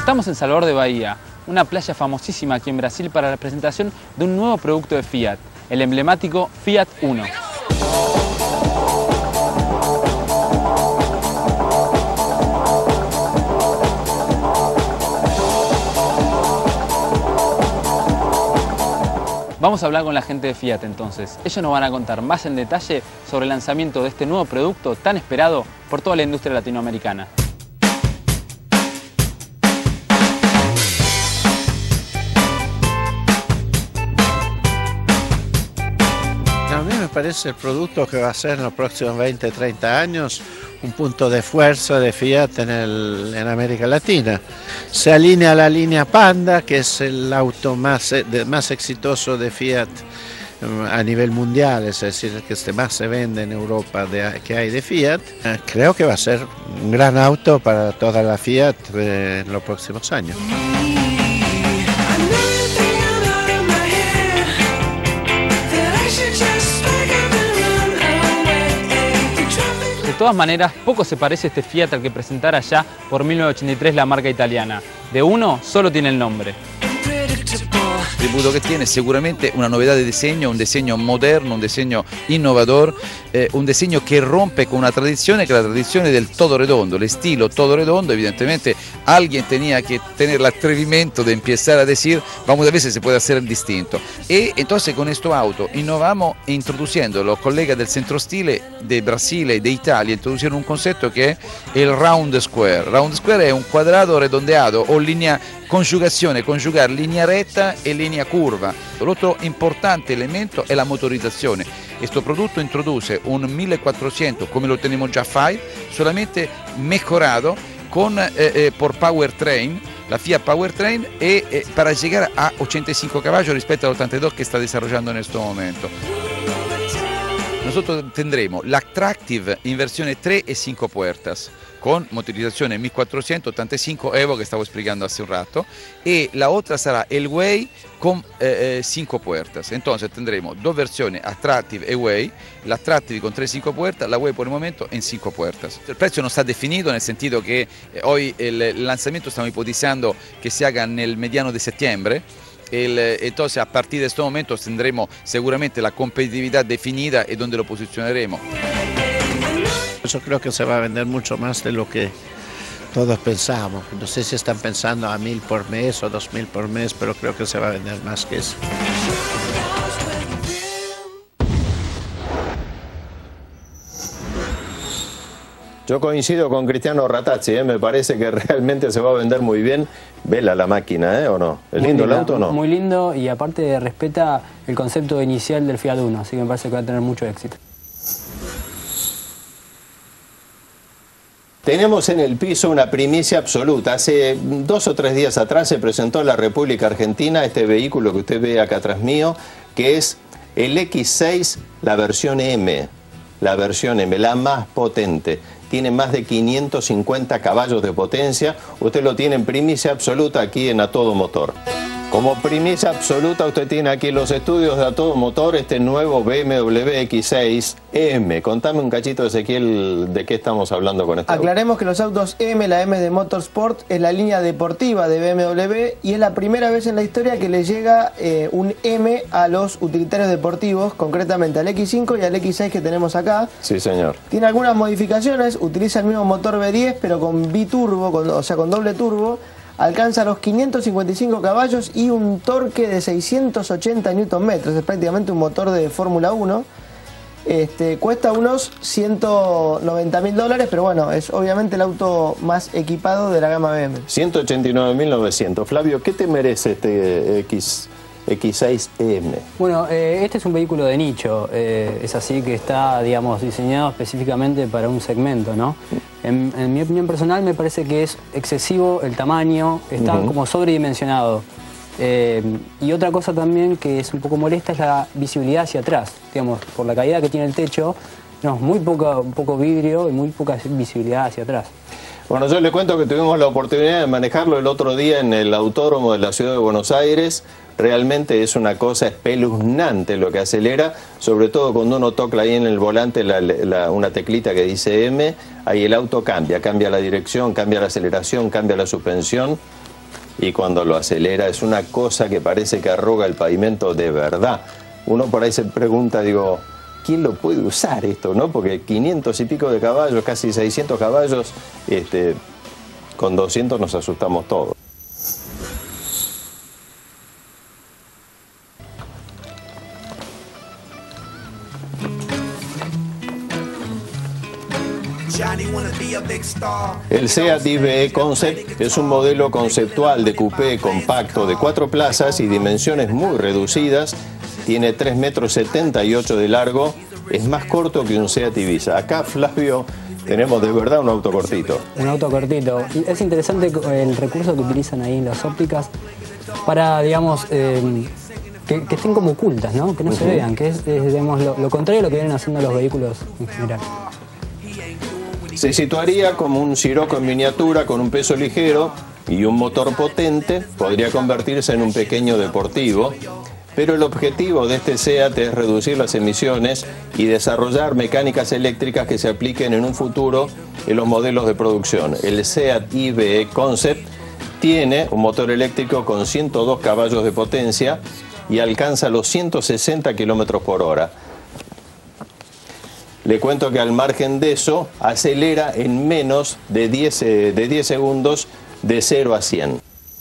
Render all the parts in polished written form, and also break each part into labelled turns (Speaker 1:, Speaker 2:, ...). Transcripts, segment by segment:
Speaker 1: Estamos en Salvador de Bahía, una playa famosísima aquí en Brasil para la presentación de un nuevo producto de Fiat, el emblemático Fiat Uno. Vamos a hablar con la gente de Fiat entonces. Ellos nos van a contar más en detalle sobre el lanzamiento de este nuevo producto tan esperado por toda la industria latinoamericana.
Speaker 2: A mí me parece el producto que va a ser en los próximos 20, 30 años un punto de fuerza de Fiat en América Latina. Se alinea a la línea Panda, que es el auto más exitoso de Fiat a nivel mundial, es decir, el que más se vende en Europa que hay de Fiat. Creo que va a ser un gran auto para toda la Fiat en los próximos años.
Speaker 1: De todas maneras, poco se parece este Fiat al que presentara ya por 1983 la marca italiana. De Uno solo tiene el nombre.
Speaker 3: El tributo que tiene seguramente una novedad de diseño, un diseño moderno, un diseño innovador, un diseño que rompe con una tradición que es la tradición del todo redondo, el estilo todo redondo. Evidentemente alguien tenía que tener el atrevimiento de empezar a decir vamos a ver si se puede hacer distinto, y entonces con este auto innovamos introduciendo los colegas del centro stile de Brasil y de Italia, introducieron un concepto que es el round square. Round square es un cuadrado redondeado o línea conjugazione, conjugar linea retta e linea curva. L'altro importante elemento è la motorizzazione. Questo prodotto introduce un 1400 come lo tenemos già Five, solamente mejorado con por powertrain, la Fiat Powertrain, para llegar a 85 caballos respecto al 82 que está desarrollando en este momento. Nosotros tendremos la Tractive en versione 3 e 5 puertas, con motorizazione 1485 Evo que estaba explicando hace un rato, y la otra será el Way con 5 puertas. Entonces tendremos dos versiones, Attractive e Way, la Attractive con 3 5 puertas, la Way por el momento en 5 puertas. El precio no está definido, en el sentido que hoy el lanzamiento estamos hipotizando que se haga en el mediano de septiembre. Entonces a partir de este momento tendremos seguramente la competitividad definida y donde lo posicionaremos.
Speaker 2: Yo creo que se va a vender mucho más de lo que todos pensamos. No sé si están pensando a 1000 por mes o 2000 por mes, pero creo que se va a vender más que eso.
Speaker 4: Yo coincido con Cristiano Ratazzi, me parece que realmente se va a vender muy bien. Vela la máquina, ¿o no? ¿Es lindo el auto o no?
Speaker 5: Muy lindo, y aparte respeta el concepto inicial del Fiat Uno, así que me parece que va a tener mucho éxito.
Speaker 4: Tenemos en el piso una primicia absoluta. Hace 2 o 3 días atrás se presentó en la República Argentina este vehículo que usted ve acá atrás mío, que es el X6, la versión M. La versión M, la más potente. Tiene más de 550 caballos de potencia. Usted lo tiene en primicia absoluta aquí en A Todo Motor. Como primicia absoluta usted tiene aquí los estudios de A Todo Motor, este nuevo BMW X6 M. Contame un cachito, Ezequiel, de qué estamos hablando con este auto.
Speaker 6: Aclaremos que los autos M, la M de Motorsport, es la línea deportiva de BMW y es la primera vez en la historia que le llega un M a los utilitarios deportivos, concretamente al X5 y al X6 que tenemos acá.
Speaker 4: Sí, señor.
Speaker 6: Tiene algunas modificaciones, utiliza el mismo motor V10 pero con biturbo, o sea con doble turbo. Alcanza los 555 caballos y un torque de 680 Nm, es prácticamente un motor de Fórmula 1. Cuesta unos $190.000, pero bueno, es obviamente el auto más equipado de la gama BMW.
Speaker 4: 189.900. Flavio, ¿qué te merece este X6M?
Speaker 5: Bueno, este es un vehículo de nicho, es así que está, digamos, diseñado específicamente para un segmento, ¿no? En mi opinión personal me parece que es excesivo el tamaño, está como sobredimensionado. Y otra cosa también que es un poco molesta es la visibilidad hacia atrás, digamos, por la caída que tiene el techo, tenemos muy poco vidrio y muy poca visibilidad hacia atrás.
Speaker 4: Bueno, yo le cuento que tuvimos la oportunidad de manejarlo el otro día en el autódromo de la ciudad de Buenos Aires. Realmente es una cosa espeluznante lo que acelera, sobre todo cuando uno toca ahí en el volante una teclita que dice M, ahí el auto cambia la dirección, cambia la aceleración, cambia la suspensión. y cuando lo acelera es una cosa que parece que arruga el pavimento de verdad. Uno por ahí se pregunta, digo, ¿quién lo puede usar esto, no? Porque 500 y pico de caballos, casi 600 caballos, con 200 nos asustamos todos. El SEAT IBE Concept es un modelo conceptual de coupé compacto de 4 plazas y dimensiones muy reducidas. Tiene 3,78 metros de largo. Es más corto que un SEAT Ibiza. Acá, Flavio, tenemos de verdad un auto cortito.
Speaker 5: Un auto cortito. Es interesante el recurso que utilizan ahí en las ópticas para, digamos, que estén como ocultas, ¿no? Que no se vean, que es digamos, lo contrario a lo que vienen haciendo los vehículos en general.
Speaker 4: Se situaría como un Scirocco en miniatura con un peso ligero y un motor potente. Podría convertirse en un pequeño deportivo, pero el objetivo de este SEAT es reducir las emisiones y desarrollar mecánicas eléctricas que se apliquen en un futuro en los modelos de producción. El SEAT IBE Concept tiene un motor eléctrico con 102 caballos de potencia y alcanza los 160 kilómetros por hora. Le cuento que al margen de eso, acelera en menos de 10 segundos de 0 a 100.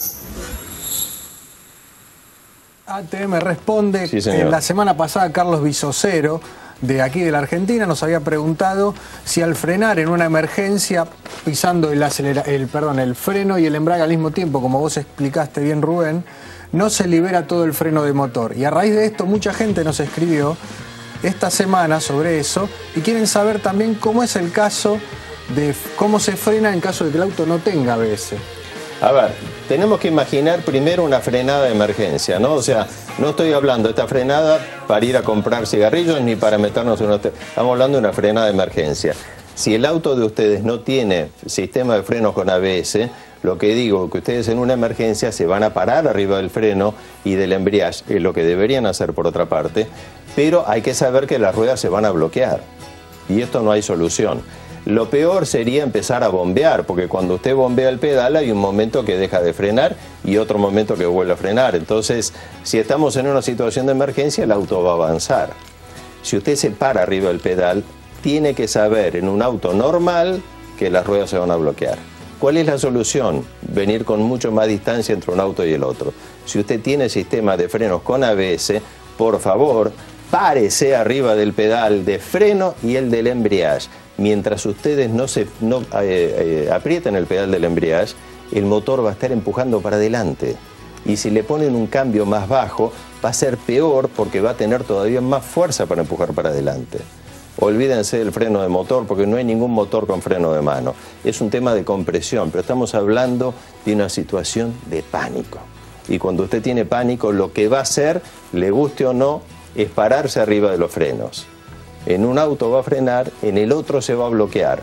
Speaker 7: ATM responde.
Speaker 4: Sí, señor.
Speaker 7: La semana pasada Carlos Bisocero, de aquí de la Argentina, nos había preguntado si al frenar en una emergencia, pisando el freno y el embrague al mismo tiempo, como vos explicaste bien, Rubén, no se libera todo el freno de motor. Y a raíz de esto mucha gente nos escribió esta semana sobre eso y quieren saber también cómo es el caso de cómo se frena en caso de que el auto no tenga ABS.
Speaker 4: A ver, tenemos que imaginar primero una frenada de emergencia, ¿no? O sea, no estoy hablando de esta frenada para ir a comprar cigarrillos ni para meternos en un hotel. Estamos hablando de una frenada de emergencia. Si el auto de ustedes no tiene sistema de frenos con ABS, lo que digo, que ustedes en una emergencia se van a parar arriba del freno y del embriague, es lo que deberían hacer por otra parte, pero hay que saber que las ruedas se van a bloquear y esto no hay solución. Lo peor sería empezar a bombear, porque cuando usted bombea el pedal hay un momento que deja de frenar y otro momento que vuelve a frenar. Entonces, si estamos en una situación de emergencia, el auto va a avanzar. Si usted se para arriba del pedal, tiene que saber en un auto normal que las ruedas se van a bloquear. ¿Cuál es la solución? Venir con mucho más distancia entre un auto y el otro. Si usted tiene sistema de frenos con ABS, por favor, párese arriba del pedal de freno y el del embriague. Mientras ustedes no aprieten el pedal del embriague, el motor va a estar empujando para adelante. Y si le ponen un cambio más bajo, va a ser peor porque va a tener todavía más fuerza para empujar para adelante. Olvídense del freno de motor porque no hay ningún motor con freno de mano. Es un tema de compresión, pero estamos hablando de una situación de pánico. Y cuando usted tiene pánico, lo que va a hacer, le guste o no, es pararse arriba de los frenos. En un auto va a frenar, en el otro se va a bloquear.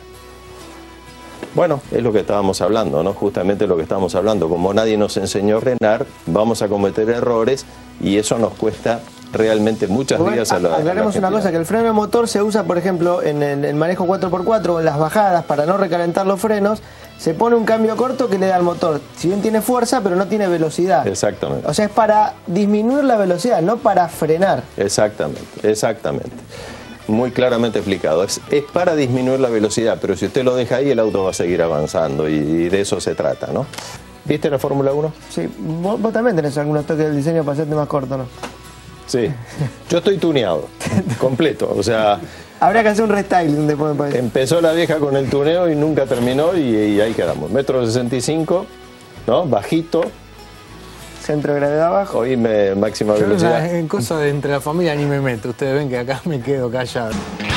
Speaker 4: Bueno, es lo que estábamos hablando, ¿no? Justamente lo que estábamos hablando. Como nadie nos enseñó a frenar, vamos a cometer errores y eso nos cuesta realmente muchas vidas a la
Speaker 6: aclaremos una cosa, que el freno de motor se usa, por ejemplo, en el manejo 4x4 o en las bajadas para no recalentar los frenos. Se pone un cambio corto que le da al motor, si bien tiene fuerza, pero no tiene velocidad.
Speaker 4: Exactamente.
Speaker 6: O sea, es para disminuir la velocidad, no para frenar.
Speaker 4: Exactamente, exactamente. Muy claramente explicado. Es para disminuir la velocidad, pero si usted lo deja ahí, el auto va a seguir avanzando y de eso se trata, ¿no? ¿Viste la Fórmula 1?
Speaker 6: Sí, vos también tenés algunos toques del diseño para hacerte más corto, ¿no?
Speaker 4: Sí, yo estoy tuneado, completo, o sea...
Speaker 6: Habría que hacer un restyling después, me parece.
Speaker 4: Empezó la vieja con el tuneo y nunca terminó y ahí quedamos. 1,65 m, ¿no? Bajito.
Speaker 6: Centro de gravedad bajo.
Speaker 4: Hoy máxima velocidad.
Speaker 7: En cosas de entre la familia ni me meto. Ustedes ven que acá me quedo callado.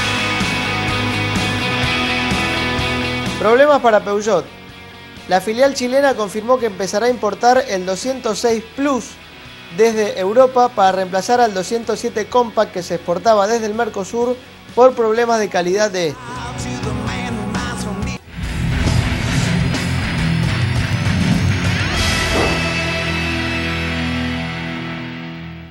Speaker 6: Problemas para Peugeot. La filial chilena confirmó que empezará a importar el 206 Plus desde Europa para reemplazar al 207 Compact que se exportaba desde el Mercosur por problemas de calidad de este.